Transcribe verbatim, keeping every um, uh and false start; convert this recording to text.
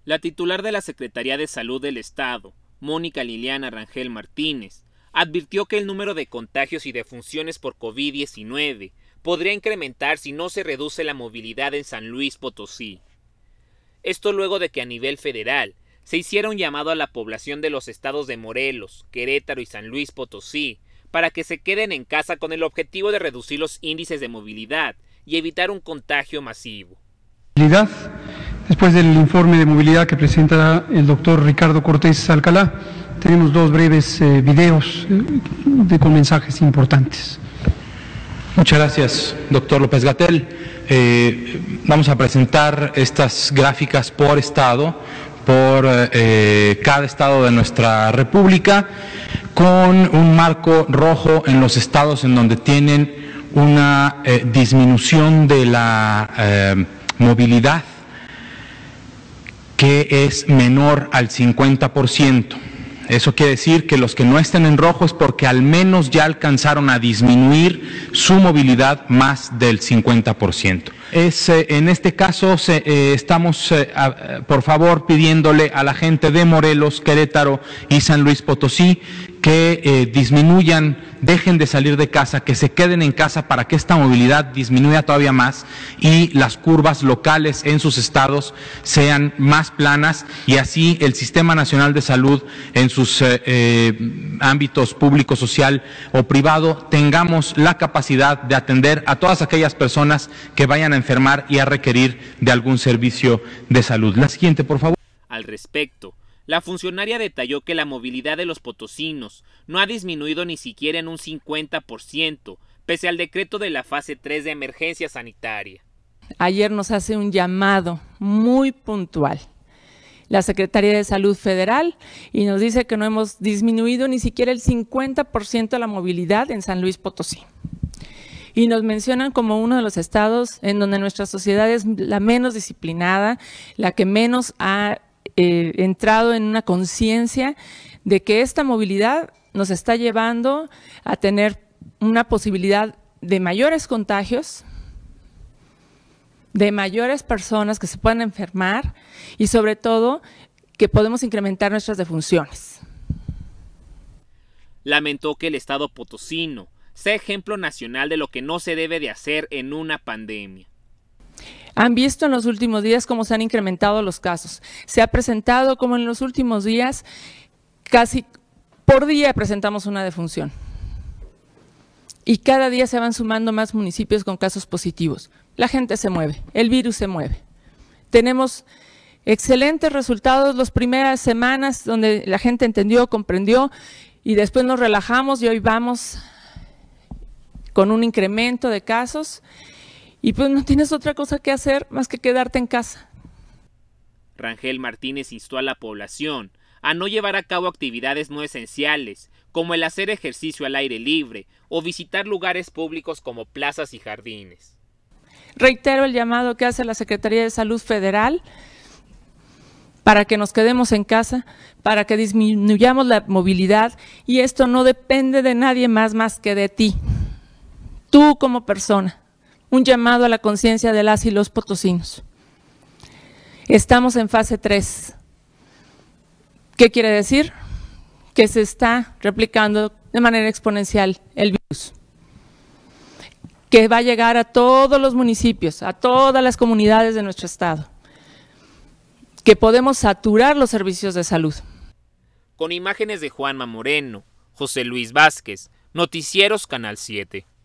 La titular de la Secretaría de Salud del Estado, Mónica Liliana Rangel Martínez, advirtió que el número de contagios y defunciones por COVID diecinueve podría incrementar si no se reduce la movilidad en San Luis Potosí. Esto luego de que a nivel federal se hiciera un llamado a la población de los estados de Morelos, Querétaro y San Luis Potosí para que se queden en casa con el objetivo de reducir los índices de movilidad y evitar un contagio masivo. Después del informe de movilidad que presenta el doctor Ricardo Cortés Alcalá, tenemos dos breves eh, videos eh, de, con mensajes importantes. Muchas gracias, doctor López-Gatell. Eh, vamos a presentar estas gráficas por estado, por eh, cada estado de nuestra república, con un marco rojo en los estados en donde tienen una eh, disminución de la eh, movilidad que es menor al cincuenta por ciento. Eso quiere decir que los que no estén en rojo es porque al menos ya alcanzaron a disminuir su movilidad más del cincuenta por ciento. Es, eh, en este caso se, eh, estamos, eh, a, por favor, pidiéndole a la gente de Morelos, Querétaro y San Luis Potosí que eh, disminuyan, dejen de salir de casa, que se queden en casa para que esta movilidad disminuya todavía más y las curvas locales en sus estados sean más planas y así el Sistema Nacional de Salud en sus eh, eh, ámbitos público, social o privado tengamos la capacidad de atender a todas aquellas personas que vayan a enfermar y a requerir de algún servicio de salud. La siguiente, por favor. Al respecto, la funcionaria detalló que la movilidad de los potosinos no ha disminuido ni siquiera en un cincuenta por ciento, pese al decreto de la fase tres de emergencia sanitaria. Ayer nos hace un llamado muy puntual la Secretaría de Salud Federal y nos dice que no hemos disminuido ni siquiera el cincuenta por ciento de la movilidad en San Luis Potosí. Y nos mencionan como uno de los estados en donde nuestra sociedad es la menos disciplinada, la que menos ha eh, entrado en una conciencia de que esta movilidad nos está llevando a tener una posibilidad de mayores contagios, de mayores personas que se puedan enfermar y sobre todo que podemos incrementar nuestras defunciones. Lamentó que el estado potosino sea ejemplo nacional de lo que no se debe de hacer en una pandemia. Han visto en los últimos días cómo se han incrementado los casos. Se ha presentado como en los últimos días, casi por día presentamos una defunción. Y cada día se van sumando más municipios con casos positivos. La gente se mueve, el virus se mueve. Tenemos excelentes resultados las primeras semanas donde la gente entendió, comprendió y después nos relajamos y hoy vamos con un incremento de casos y pues no tienes otra cosa que hacer más que quedarte en casa. Rangel Martínez instó a la población a no llevar a cabo actividades no esenciales, como el hacer ejercicio al aire libre o visitar lugares públicos como plazas y jardines. Reitero el llamado que hace la Secretaría de Salud Federal para que nos quedemos en casa, para que disminuyamos la movilidad y esto no depende de nadie más más que de ti. Tú como persona, un llamado a la conciencia de las y los potosinos. Estamos en fase tres. ¿Qué quiere decir? Que se está replicando de manera exponencial el virus, que va a llegar a todos los municipios, a todas las comunidades de nuestro estado, que podemos saturar los servicios de salud. Con imágenes de Juanma Moreno, José Luis Vázquez, Noticieros Canal siete.